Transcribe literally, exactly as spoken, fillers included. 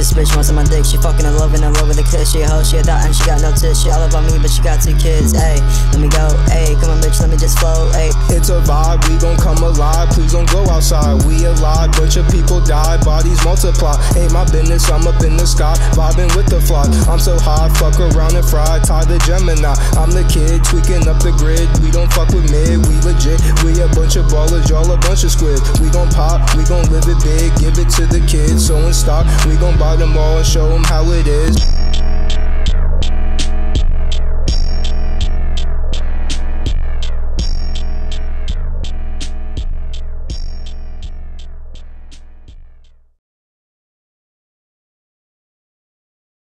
This bitch wants on my dick, she fucking in love and in love with the kiss. She a hoe, she a dot, and she got no tits. She all about me, but she got two kids. Ayy, let me go, ayy, come on bitch, let me just flow, ayy. It's a vibe, we gon' come alive, please don't go outside. We alive, bunch of people die, bodies multiply. Ain't my business, I'm up in the sky, vibing with the fly. I'm so high, fuck around and fry, tie the Gemini. I'm the kid, tweaking up the grid, we don't fuck with mid, we legit. We a bunch of ballers, y'all a bunch of squid. We gon' pop, we gon' live it big, give it to the kids. So in stock, we gon' buy them all and show them how it is.